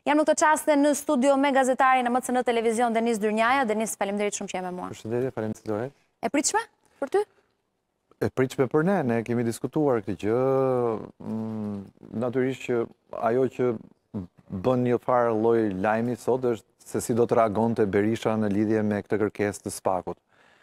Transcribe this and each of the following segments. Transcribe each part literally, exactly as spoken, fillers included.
Jam në këtë qaste në studio me gazetarin e M C N Televizion, Denis Dyrnjaja. Denis, faleminderit shumë që je me mua. Përshëndetje, faleminderit Loret. E pritshme për ty? E pritshme për ne, ne kemi diskutuar këtë gjë, natyrisht që ajo që bën një farë lloj lajmi sot është se si do të reagonte Berisha në lidhje me këtë kërkesë të SPAK-ut.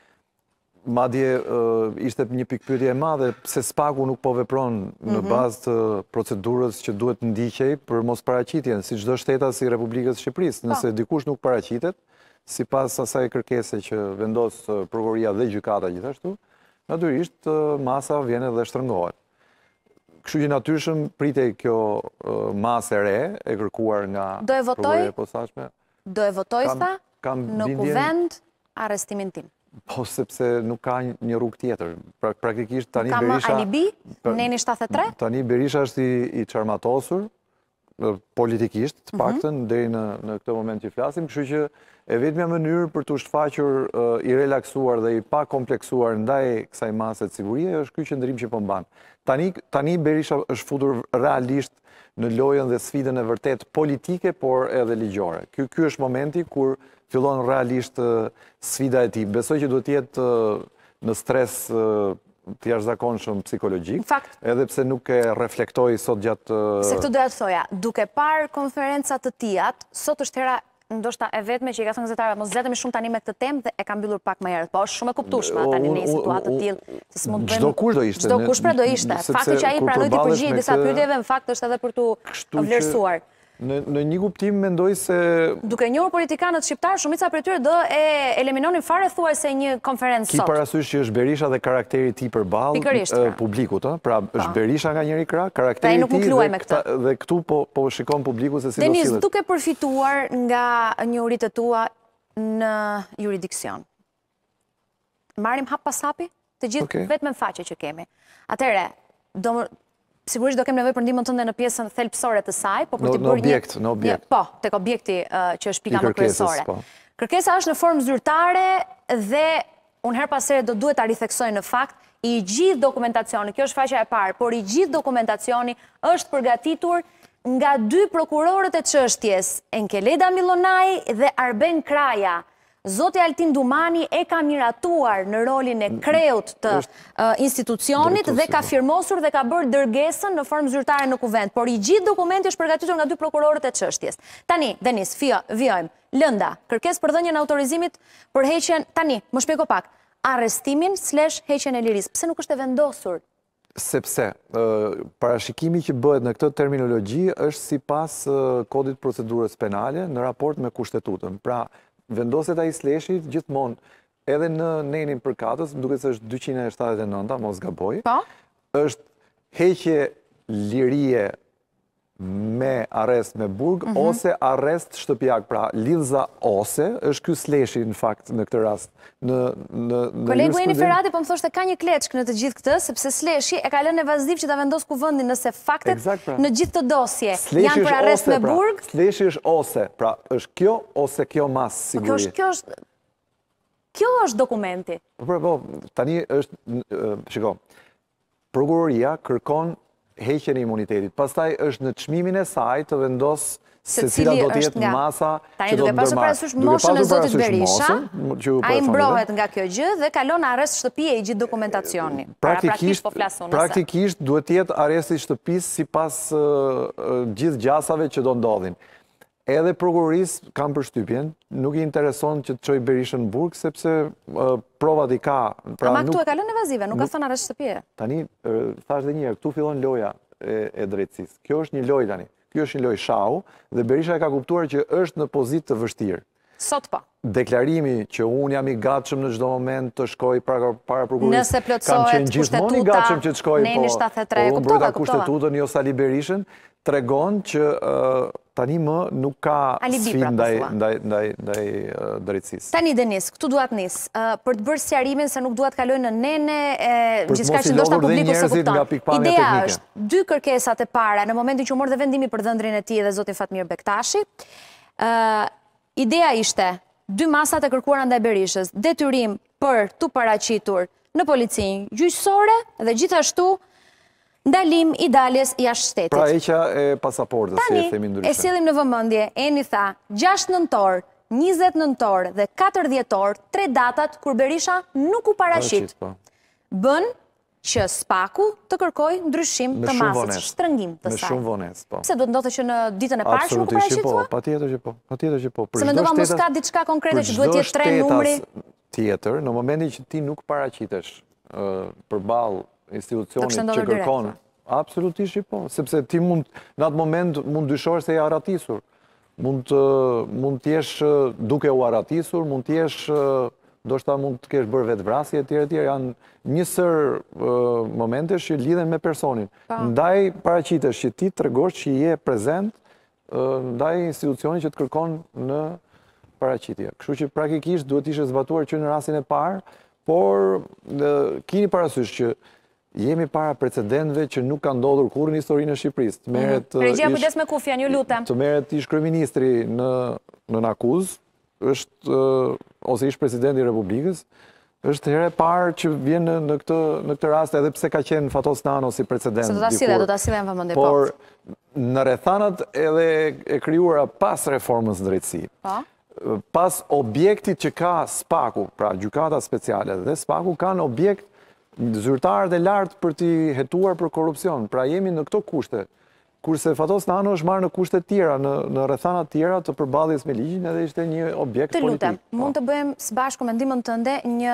Madje ishte një pikpyetje e madhe pse SPAK-u nuk po vepron në bazë të procedurës që duhet ndiqej për mos paraqitjen, si çdo shtetas i Republikës Shqipërisë. Nëse dikush nuk paraqitet, sipas asaj kërkese që vendos prokuroria dhe gjykata gjithashtu, natyrisht masa vjen edhe shtrëngohet. Kështu që natyrshëm pritej kjo masë e re e kërkuar nga prokuroria e posaçme. Do e votoj tha në kuvend arrestimin tim. Po, sepse nuk ka një rrugë tjetër. Praktikisht tani Berisha... Ka më alibi? Neni shtatëdhjetë e tre? Tani Berisha është i çarmatosur, politikisht, të paktën, deri në këtë moment që flasim, kështu që e vetmja mënyrë për të shfaqur i relaksuar dhe i pa kompleksuar ndaj kësaj mase të sigurie është ky qëndrim që po mban. Tani Berisha është futur realisht në lojën dhe sfidën e vërtet politike, por edhe ligjore. Ky është momenti kur fillon realisht sfida e tij. Besoj që duhet të jetë në stres të jashtëzakonshëm psikologjik, edhe pse nuk e reflektoi sot gjatë... Se këtë doja të thoja, duke parë konferencat të tijat, sot është hera ndoshta e vetme që i ka thënë gazetarëve, mos zletemi shumë tani me këtë temë dhe e ka mbyllur pak më herët. Po është shumë e kuptueshme tani në një situatë të tillë. Çdo kush do ishte. Çdo kush pra do ishte. Fakti që ai pranoi të përgjigjej disa pyetjeve, në fakt është edhe për tu vlerësuar. Në një kuptim mendoj se... Duke njohur politikanët shqiptarë, shumica prej tyre do e eliminonin fare thuajse një konferencë sot. Ki parasysh që është Berisha dhe karakteri i tij përballë publikut, pra është Berisha nga njëri krah, karakteri i tij dhe këtu po shikon publiku se si do sillet. Denis, duke përfituar nga njohuritë tua në juridiksion, marrim hap pas hapi të gjithë vetëm faqe që kemi. Atëherë, do sigurisht do kem nevojë për ndihmën tënde në pjesën thelbësore të saj, po për të bërë objekt, në objekt. Po, tek objekti që është pika më kryesore. Kërkesa është në formë zyrtare dhe unë her pas here do duhet ta ritheksoj në fakt, i gjithë dokumentacioni, kjo është faqja e parë, por i gjithë dokumentacioni është përgatitur nga dy prokurorët e çështjes, Enkeleda Millonaj dhe Arben Kraja. Zoti Altin Dumani e ka miratuar në rolin e kreut të institucionit dhe ka firmosur dhe ka bërë dërgesën në formë zyrtare në kuvend. Por i gjithë dokumenti është përgatitur nga dy prokurorët e çështjes. Tani, Denis, vjojmë, lënda, kërkesë për dhënien e autorizimit për heqjen, tani, më shpjego pak, arrestimin slash heqjen e lirisë. Pse nuk është e vendosur? Sepse parashikimi që bëhet në këtë terminologji është sipas kodit procedurës penale në raport me kushtetutën. Pra, vendoset ai sleshi gjithmonë edhe në nenin përkatës, më duket se është dyqind e shtatëdhjetë e nënta, mos gaboj. Po. Është heqje lirie me arrest me burg ose arrest shtëpiak, pra lidhza ose është ky sleshi në fakt në këtë rast. Kolegu Eni Ferrati po më thoshte ka një kleçk në të gjithë këtë, sepse sleshi e ka lënë evaziv që ta vendos kuvendin nëse faktet në gjithë të dosje janë për arrest me burg. Sleshi është ose, pra është kjo ose kjo mas siguri. Kjo është kjo është dokumenti. Po, po, tani është, shiko, prokuroria kërkon heqjen e imunitetit. Pastaj është në çmimin e saj të vendos se cila do të jetë masa që do të ndërmarrë. Duke pasur parasysh moshën e zotit Berisha, ai mbrohet nga kjo gjë dhe kalon arrest shtëpie i gjithë dokumentacioni. Praktikisht, praktikisht duhet të jetë arresti shtëpisë sipas gjithë gjasave që do ndodhin. Edhe prokurorisë kam përshtypjen, nuk i intereson që të çojë Berishën në burg, sepse provat i ka. Ama këtu e kalon evazive, nuk ka thënë arrest shtëpie. Tani, thash dhe një herë, këtu fillon loja e drejtësisë. Kjo është një lojë tani. Kjo është një lojë shau dhe Berisha e ka kuptuar që është në pozitë të vështirë. Sot po. Deklarimi që unë jam i gatshëm në çdo moment të shkoj para prokurorisë. Nëse plotësohet kushtetuta, neni shtatëdhjetë e tre, kuptova, kuptova. Unë kushtetutën jo Sali Berishën, tregon që tani më nuk ka sfidë ndaj drejtësisë. Tani Denis, këtu duat nis, për të bërë sqarimin se nuk duat kaloj në nene, gjithçka që ndoshta publiku se kupton. Ideja është dy kërkesat e para në momentin që u mor dhe vendimi për dhëndrin e tij dhe zotin Fatmir Bektashi. Ideja ishte dy masat e kërkuara ndaj Berishës, detyrim për tu paraqitur në policinë gjyqësore dhe gjithashtu ndalim i daljes jashtë shtetit. Pra eqa e pasaportës, si e themi ndryshe. Tani, e sillim në vëmendje, Eni tha, gjashtë nëntor, njëzet nëntor dhe katër dhjetor, tre datat kur Berisha nuk u paraqit. Bën që Spaku të kërkoj ndryshim të masës, shtrëngim të saj. Me shumë vones, po. Se duhet ndodhte që në ditën e parë që nuk u paraqit? Po, patjetër që po, patjetër që po. Se mendova mos ka diçka konkrete që duhet jetë tre numri. Tjetër, në momentin që ti nuk paraqitesh përballë institucionit që kërkon, absolutisht që po, sepse ti mund, në atë moment mund dyshosh se e aratisur, mund të jesh duke u aratisur, mund të jesh, do shta mund të kesh bërë vetë vrasje, tjere tjere, janë njësër momente që lidhen me personin. Ndaj paraqitesh që ti të tregosh që je prezent, ndaj institucionit që të kërkon në paraqitje. Kështu që praktikisht duhet ishe zbatuar që në rastin e parë, por kini parasysh që jemi para precedentve që nuk ka ndodhur kurrë në historinë e Shqipërisë. Regjia kujdes me kufjen, ju lutem. Të merret ish kryeministri në akuzë, është ose ish presidenti i Republikës, është herë e parë që vjen në këtë rast, edhe pse ka qenë Fatos Nano si precedent. Se do ta sillem, do ta sillem vëmendje. Por në rrethanat edhe e krijuara pas reformës drejtësi. Pas objektit që ka Spaku, pra gjykata speciale dhe Spaku kanë objekt zyrtarë dhe lartë për t'i hetuar për korupcion. Pra jemi në këto kushte, kurse Fatos Nano është marrë në kushte tjera, në rrethanat tjera të përballjes me ligjin edhe ishte një objekt politik. Të lutem, mund të bëjmë së bashku me ndihmën tënde një,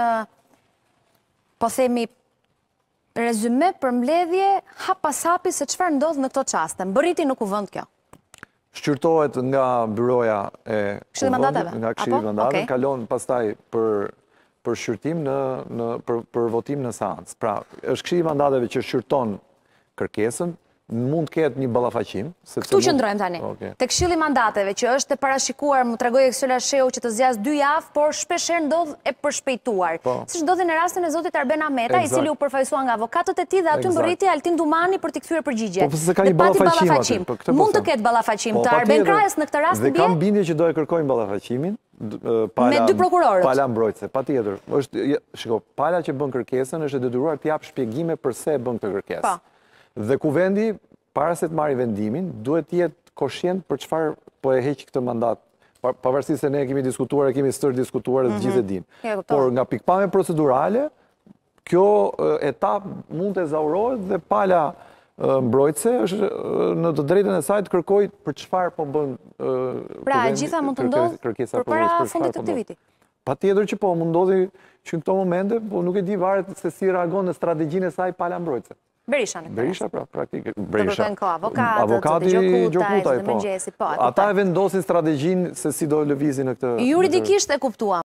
po themi, rezume për mbledhje hap pas hapi se çfarë ndodh në këto çaste. Mbërriti në kuvend kjo. Shqyrtohet nga byroja e Këshillit Mandateve, nga Këshilli Mandateve, kalon pastaj për për shqyrtim në për votim në seancë. Pra, është Këshilli Mandateve që shqyrton kërkesën, mund të ketë një ballafaqim. Këtu qëndrojmë tani. Te Këshilli Mandateve që është e parashikuar, më tregoi Eksola Sheu që të zgjas dy javë, por shpeshherë ndodh e përshpejtuar. Siç ndodhi në rastin e zotit Arben Ahmeta, i cili u përfaqësua nga avokatët e tij dhe aty mbërriti Altin Dumani për t'i kthyer përgjigje. Po pse ka një ballafaqim? Mund të ketë ballafaqim të Arben Krajës në këtë rast bie. Dhe kam bindje që do e kërkojnë ballafaqimin. Me dy prokurorët. Pala mbrojtëse, patjetër. Shiko, pala që bën kërkesën është e detyruar të jap shpjegime pse e bën këtë kërkesë. Dhe kuvendi, para se të marrë vendimin, duhet të jetë koshient për çfarë po e heq këtë mandat. Pavarësisht se ne kemi diskutuar, e kemi stër diskutuar dhe të gjithë e dinë. Por nga pikpamja procedurale, kjo etap mund të ezaurohet dhe pala mbrojtëse është në të drejtën e saj të kërkoj për çfarë po bën kuvendi. Pra, gjitha mund të ndodhë përpara fundit të këtij viti. Patjetër që po, mund ndodhi që në këto momente, po nuk e di varet se si reagon në strategjinë e saj pala mbrojtëse. Berisha në këtë. Berisha, pra, praktikë. Të kërkojnë ko avokatët, të gjokutaj, të mëngjesi, po. Ata e vendosin strategjinë se si do lëvizin në këtë. Juridikisht e kuptuam.